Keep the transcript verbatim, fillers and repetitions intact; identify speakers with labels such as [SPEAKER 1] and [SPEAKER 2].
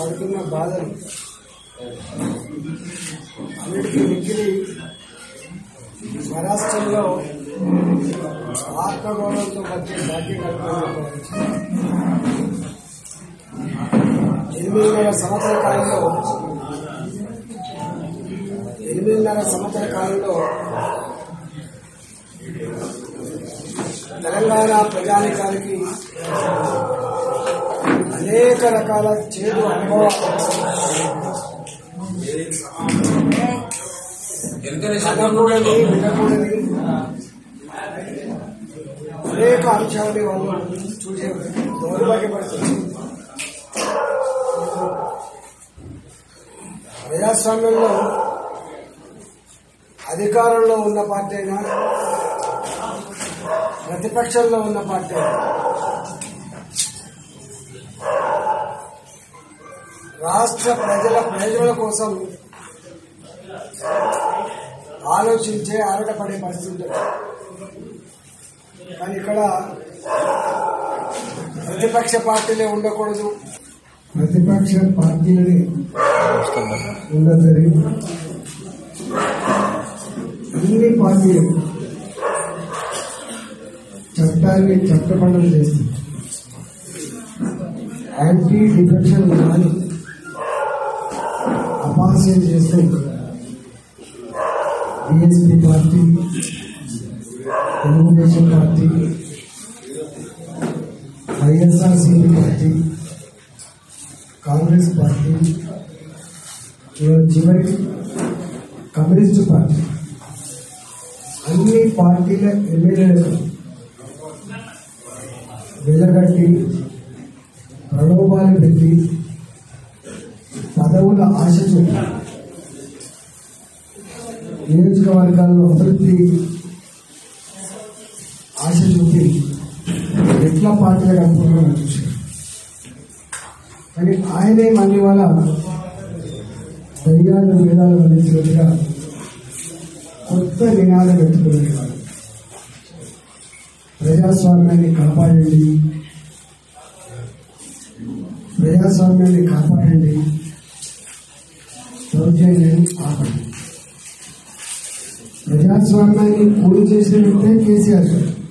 [SPEAKER 1] పడుతున్న బాధలు అన్నిటికీ మిక్కిలి స్వరాష్ట్రంలో ఆత్మగౌరవంతో వచ్చే భాగ్యం కల్పించారు. ఎనిమిదిన్నర సంవత్సర కాలంలో ఎనిమిదిన్నర సంవత్సర కాలంలో తెలంగాణ ప్రజానికానికి అనేక రకాల చేదు అనుభవాలు అనకూడని వినకూడని అనేక అంశాలని వాళ్ళు చూసే దౌర్భాగ్యపడుతుంది. ప్రజాస్వామ్యంలో అధికారంలో ఉన్న పార్టీ అయినా ప్రతిపక్షంలో ఉన్న పార్టీ రాష్ట్ర ప్రజల ప్రయోజనాల కోసం ఆలోచించే ఆరాటపడే పరిస్థితి ఉంటుంది. కానీ ఇక్కడ ప్రతిపక్ష పార్టీలే ఉండకూడదు, ప్రతిపక్ష పార్టీలని ఉండదు. అన్ని పార్టీలు చట్టాన్ని చట్టబద్ధం చేస్తుంది. యాంటీ డిఫెక్షన్ కానీ అపాస్యం చేస్తూ BSP party, Telugu Desam party, YSRCP party, Congress party, చివరికి కమ్యూనిస్టు పార్టీ, అన్ని పార్టీల ఎమ్మెల్యేలు వెళ్ళగట్టి ప్రలోభాలు పెట్టి పదవుల ఆశ చూపి నియోజకవర్గాల్లో అభివృద్ధి ఆశ చూపి ఎట్లా పార్టీలు కనుక్కుంటున్నారో చూశారు. కానీ ఆయనే మళ్ళీ వాళ్ళ దయ్యాలు వేదాలు అందించినట్టుగా కొత్త నినాదం పెట్టుకునేవారు. ప్రజాస్వామ్యాన్ని కాపాడండి, ప్రజాస్వామ్యాన్ని కాపాడండి, దౌర్జన్యాన్ని ఆపండి. ప్రజాస్వామ్యాన్ని కూలి చేసిన వ్యక్తే కేసీఆర్ గారు.